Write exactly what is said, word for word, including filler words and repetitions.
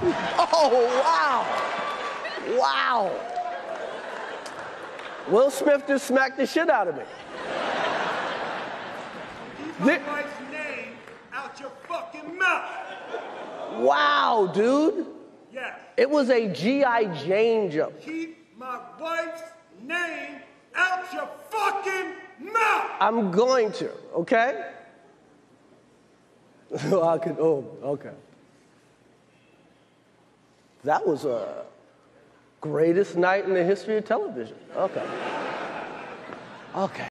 Oh, wow. Wow. Will Smith just smacked the shit out of me. Keep my wife's name out your fucking mouth. Wow, dude. Yes. It was a G I. Jane joke. Keep my wife's name out your fucking mouth. I'm going to, okay? I could, oh, okay. That was a greatest night in the history of television. Okay. Okay.